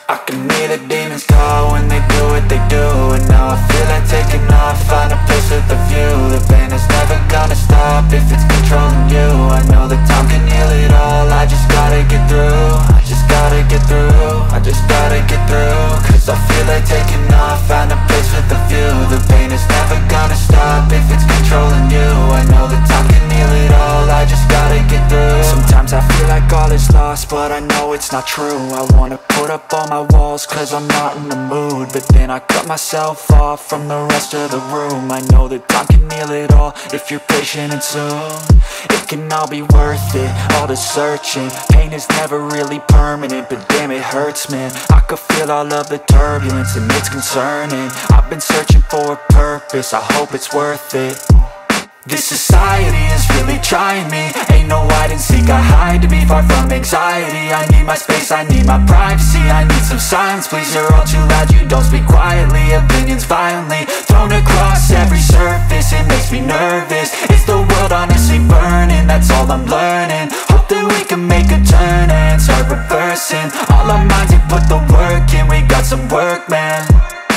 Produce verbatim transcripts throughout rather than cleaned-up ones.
I can hear the demons call when they do what they do. And now I feel like taking off, find a place with a view. The pain is never gonna stop if it's controlling you. I know that time can heal it all, I just gotta get through. I just gotta get through, I just gotta get through. Cause I feel like taking off, find a place with a view. The pain is never gonna stop if it's controlling you. I know that time can heal it all, I just gotta get through. Sometimes I feel like all is lost, but I know it's not true. I wanna put up all my walls cause I'm not in the mood, but then I cut myself off from the rest of the room. I know that time can heal it all if you're patient and soon it can all be worth it, all the searching. Pain is never really permanent, but damn it hurts, man. I could feel all of the turbulence and it's concerning. I've been searching for a purpose, I hope it's worth it. This society is really trying me. Ain't no hide and seek, I hide to be far from anxiety. I need my space, I need my privacy. I need some silence, please, you're all too loud. You don't speak quietly, opinions violently thrown across every surface. It makes me nervous, is the world honestly burning? That's all I'm learning. Hope that we can make a turn and start reversing all our minds and put the work in. We got some work, man.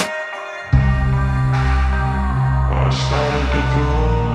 I started to do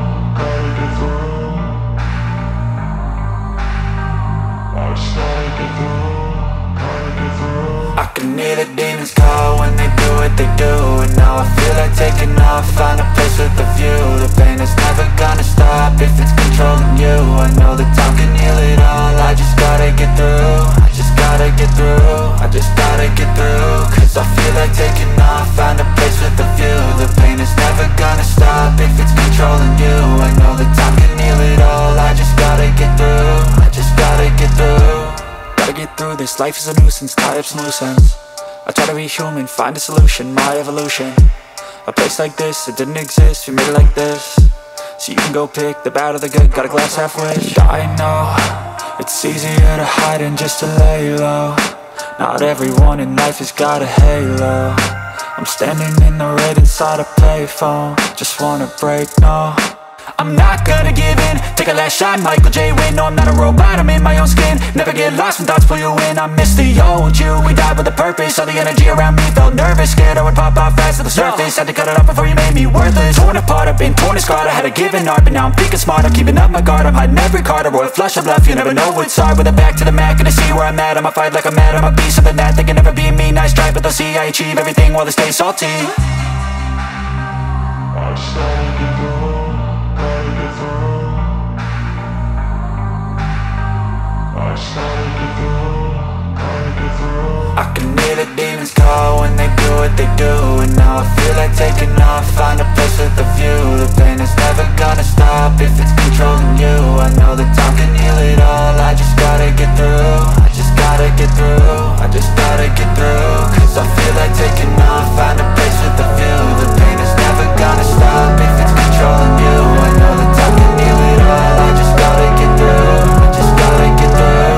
I can hear the demons call when they do what they do. And now I feel like taking off, find a place with a view. The pain is never gonna stop if it's controlling you. I know that time can heal it all, I just gotta get through. I just gotta get through, I just gotta get through. Cause I feel like taking off, find a place with a view. The pain is never gonna stop if it's controlling you. I know that time can heal it all, I just gotta get through. I just gotta get through. Gotta get through this, life is a nuisance, tie up some loose ends. I try to be human, find a solution, my evolution. A place like this, it didn't exist, we made it like this. So you can go pick the bad or the good, got a glass half wish. I know, it's easier to hide than just to lay low. Not everyone in life has got a halo. I'm standing in the red inside a payphone, just wanna break, no. I'm not gonna give in, take a last shot, Michael J. Win. No, I'm not a robot, I'm in my own skin. Never get lost when thoughts pull you in. I miss the old you, we died with a purpose. All the energy around me felt nervous, scared I would pop out fast to the surface. Had to cut it off before you made me worthless. Torn apart, I've been torn and scarred. I had a given art, but now I'm thinking smart. I'm keeping up my guard, I'm hiding every card. A royal flush of bluff, you never know what's hard. With a back to the mat, gonna see where I'm at. I'ma fight like I'm mad, I'ma be something that they can never be me. Nice try, but they'll see I achieve everything while they stay salty. I started to go. I can hear the demons call when they do what they do. And now I feel like taking off, find a place with a view. The pain is never gonna stop if it's controlling you. I know that time can heal it all, I just gotta get through. I just gotta get through, I just gotta get through. Cause I feel like taking off, find a place with a view. The pain is never gonna stop if it's controlling you. I know that time can heal it all, I just gotta get through. I just gotta get through.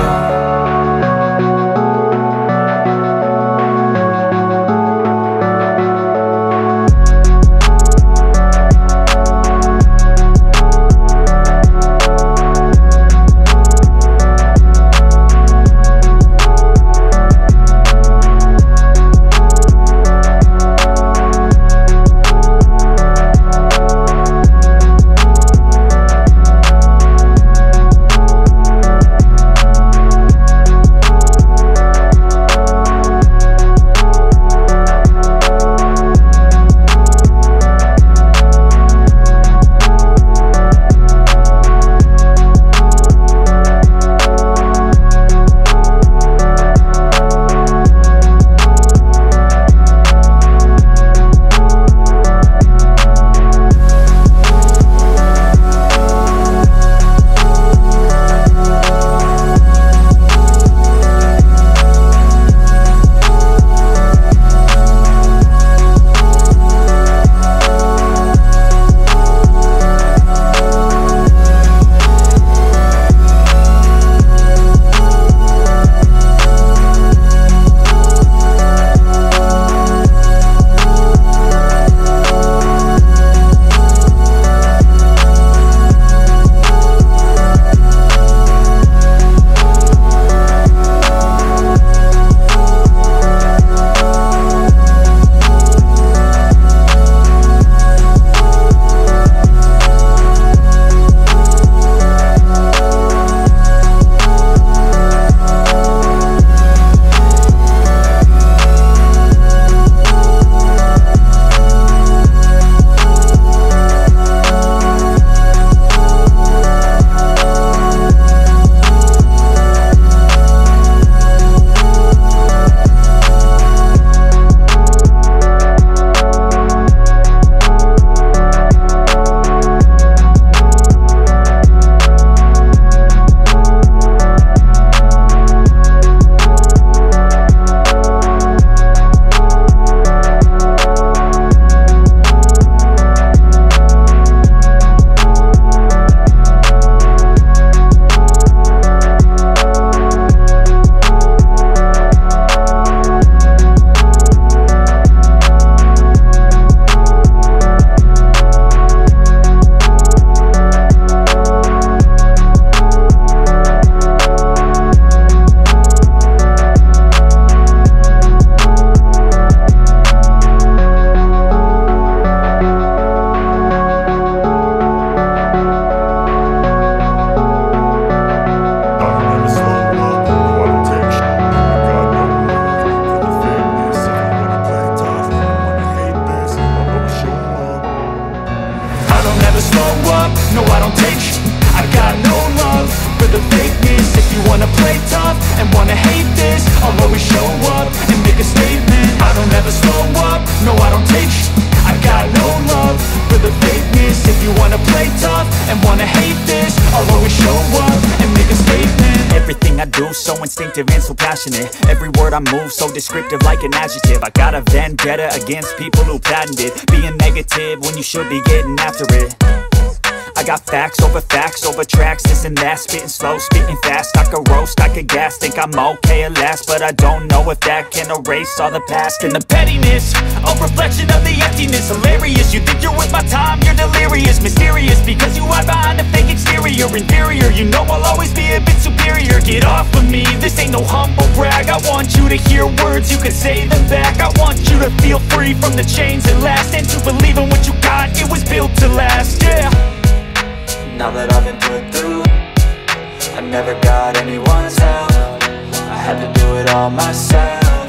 wanna play tough and wanna hate this, I'll always show up and make a statement. I don't ever slow up, no I don't take sh**. I got no love for the fakeness. If you wanna play tough and wanna hate this, I'll always show up and make a statement. Everything I do so instinctive and so passionate. Every word I move so descriptive like an adjective. I got a vendetta against people who patented being negative when you should be getting after it. I got facts over facts over tracks, this and that. Spitting slow, spitting fast, I could roast, I could gas. Think I'm okay at last, but I don't know if that can erase all the past. And the pettiness, a reflection of the emptiness. Hilarious, you think you're worth my time, you're delirious. Mysterious, because you hide behind a fake exterior. Inferior, you know I'll always be a bit superior. Get off of me, this ain't no humble brag. I want you to hear words, you can say them back. I want you to feel free from the chains that last, and to believe in what you got, it was built to last, yeah. Now that I've been put through, I never got anyone's help. I had to do it all myself.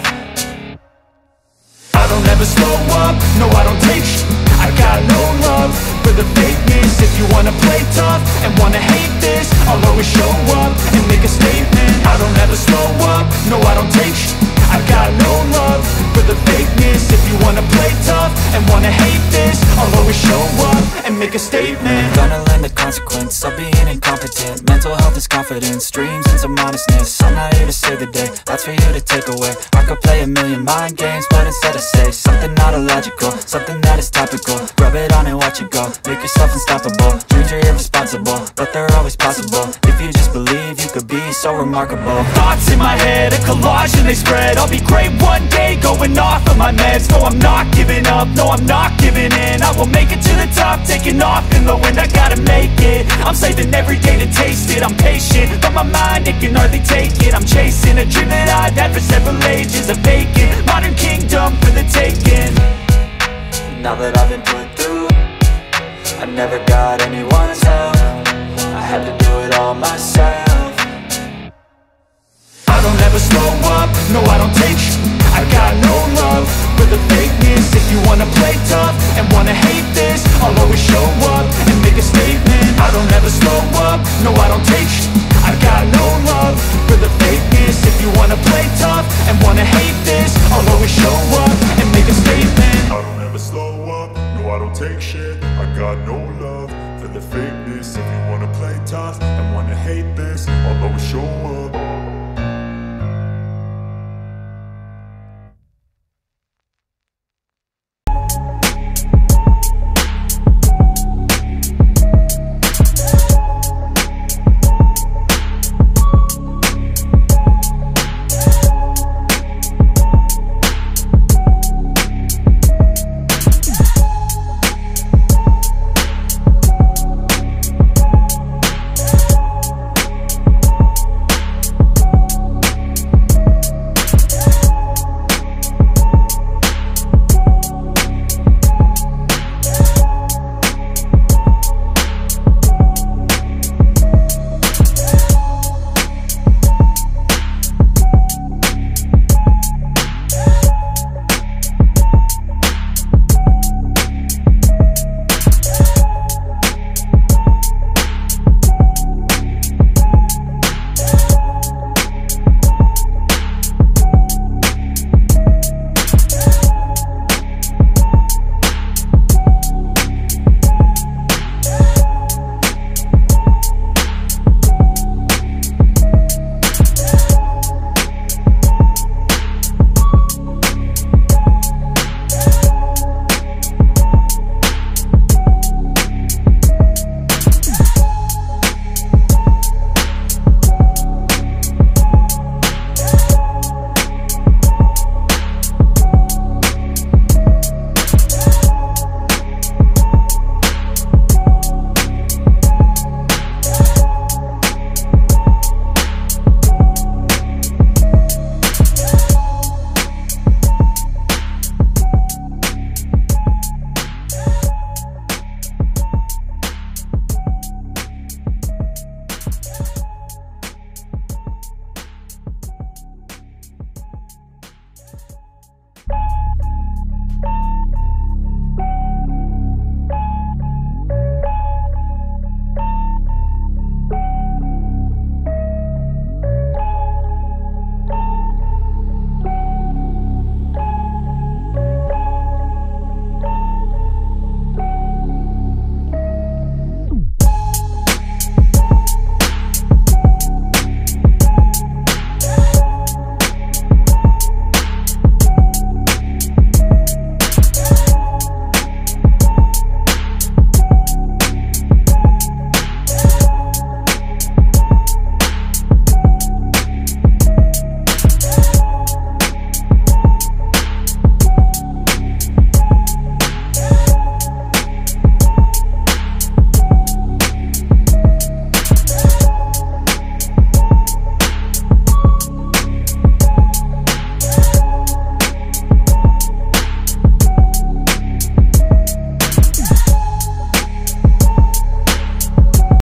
I don't ever slow up, no I don't take sh**. I got no love for the fakeness. If you wanna play tough and wanna hate this, I'll always show up and make a statement. I don't ever slow up, no I don't take sh**. I got no love for the fakeness. If you wanna play tough and wanna hate this, I'll always show up and make a statement. Gonna learn the consequence of being incompetent. Mental health is confidence, dreams and some honestness. I'm not here to save the day, that's for you to take away. I could play a million mind games, but instead I say something not illogical, something that is topical. Rub it on and watch it go, make yourself unstoppable. Dreams are irresponsible, but they're always possible. If you just believe, you could be so remarkable. Thoughts in my head, a collage and they spread. I'll be great one day, going off of my meds. No, I'm not giving up, no, I'm not giving in. I will make it to the top, taking off in the wind. I gotta make it, I'm saving every day to taste it. I'm patient, but my mind, it can hardly take it. I'm chasing a dream that I've had for several ages. A vacant, modern kingdom for the taking. Now that I've been put through, I never got any